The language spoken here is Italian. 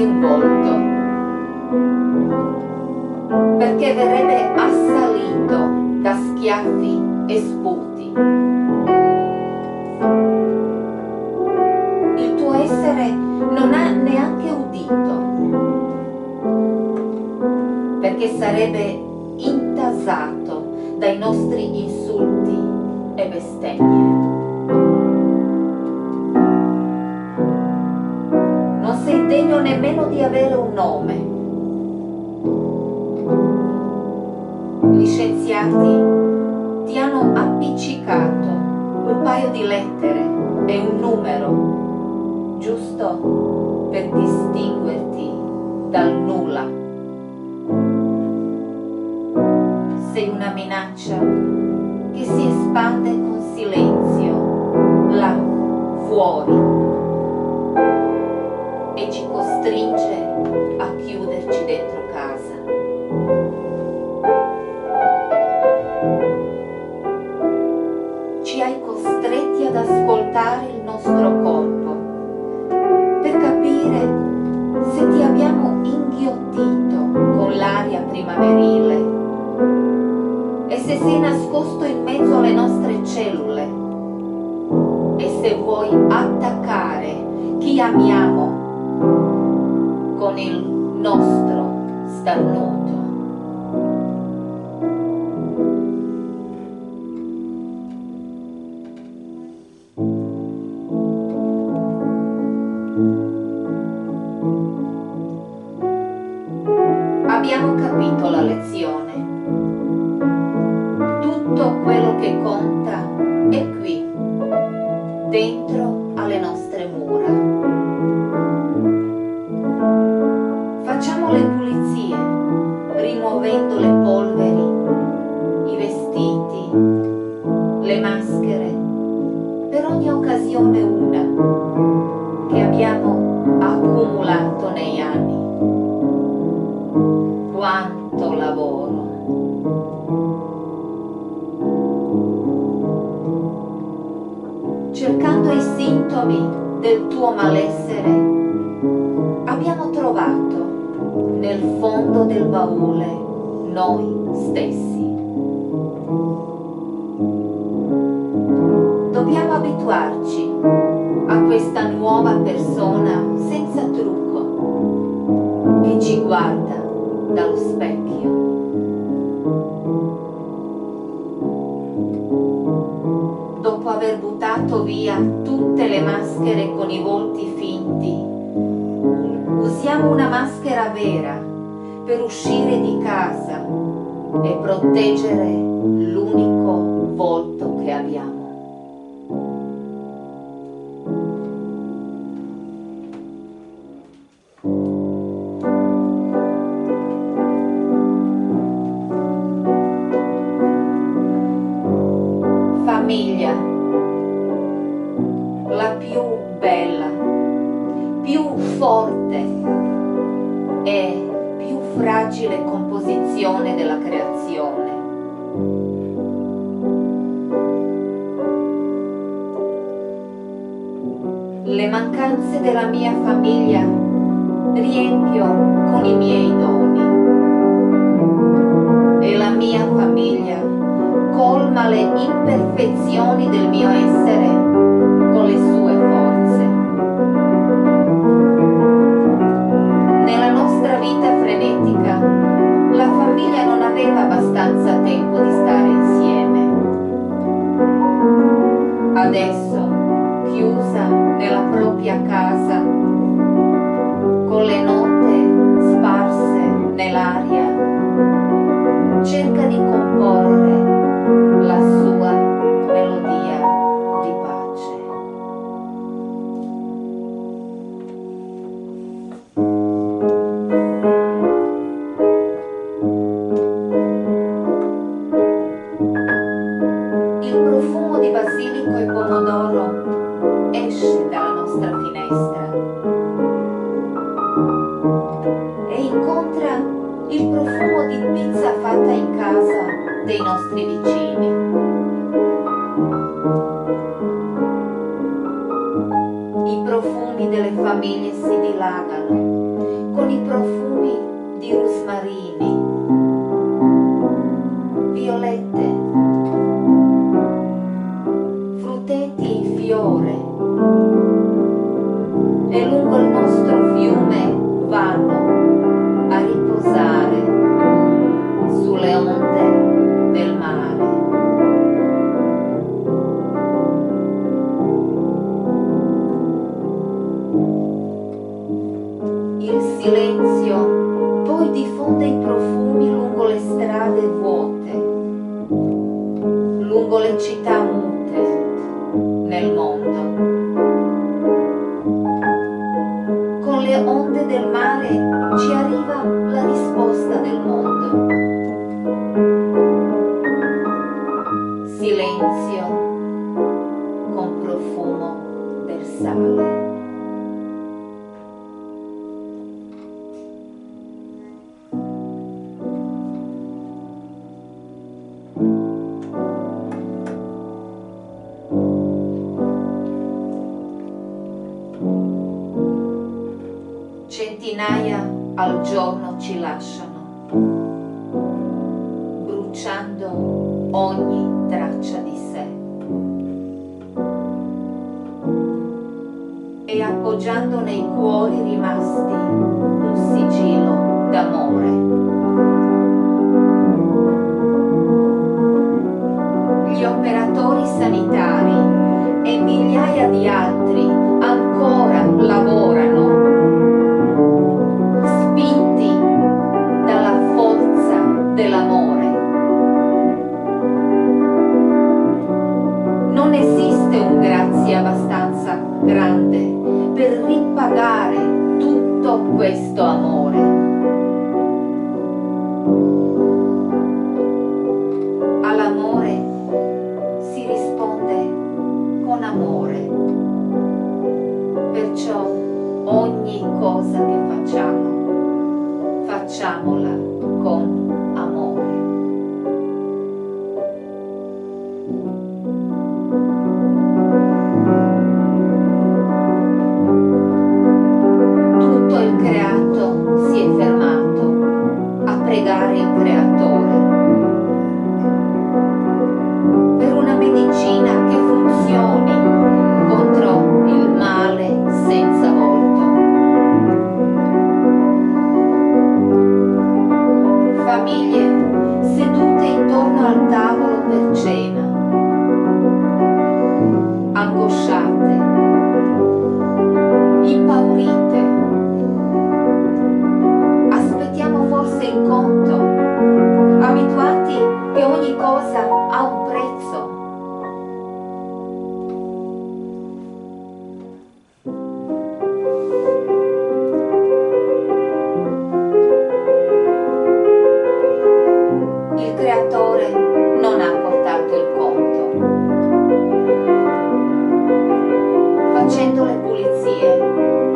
un volto, perché verrebbe assalito da schiaffi e sputi. Il tuo essere non ha neanche udito, perché sarebbe intasato dai nostri insulti e bestemmie. Non sei degno nemmeno di avere un nome. Gli scienziati ti hanno appiccicato un paio di lettere e un numero, giusto per distinguerti dal nulla. Sei una minaccia che si espande con silenzio là fuori e ci costringe a chiuderci dentro casa. Ci hai costretti ad ascoltare il nostro corpo per capire se ti abbiamo inghiottito con l'aria primaverile e se sei nascosto in mezzo alle nostre cellule e se vuoi attaccare chi amiamo con il nostro starnuto. Abbiamo capito la lezione. Tutto quello che conta è qui, dentro alle nostre mura. Facciamo le pulizie, rimuovendo le polveri, i vestiti, le maschere, per ogni occasione una che abbiamo accumulato negli anni. Quanto lavoro! Cercando i sintomi del tuo malessere, abbiamo trovato nel fondo del baule noi stessi. Dobbiamo abituarci a questa nuova persona senza trucco che ci guarda dallo specchio. Dopo aver buttato via tutte le maschere con i volti finti, usiamo una maschera vera per uscire di casa e proteggere l'unico volto che abbiamo. Famiglia, la più bella, più forte e più fragile composizione della creazione. Le mancanze della mia famiglia riempio con i miei doni e la mia famiglia colma le imperfezioni del mio essere con le sue forze. Nella nostra vita frenetica, la famiglia non aveva abbastanza tempo di stare insieme. Adesso, chiusa nella propria casa, con le note sparse nell'aria, cerca di comporre la sua melodia di pace. Il profumo di basilico e pomodoro esce dalla nostra finestra e incontra il profumo di pizza fatta in casa dei nostri vicini. I profumi delle famiglie si dilagano con i profumi di rosmarini, violette, frutteti in fiore, e lungo il nostro fiume vanno a riposare sulle onde del mare. Il silenzio poi diffonde i profumi lungo le strade vuote, lungo le città mute nel mondo. Con le onde del mare ci arriva la risposta del mondo. Silenzio con profumo del sale. Centinaia al giorno ci lasciano, bruciando ogni traccia di sé e appoggiando nei cuori rimasti un sigillo d'amore. Gli operatori sanitari e migliaia di altri ancora lavorano, dell'amore. Non esiste un grazie abbastanza grande per ripagare tutto questo amore. All'amore si risponde con amore. Perciò ogni cosa che facciamo, facciamola con amore. Tutto il creato si è fermato a pregare il creatore per una medicina che funzioni contro il male senza volto. Famiglie sedute intorno al tavolo per cena, angosciate, impaurite. Aspettiamo forse il conto, abituati che ogni cosa ha un prezzo. Il creatore non ha portato il conto. Facendo le pulizie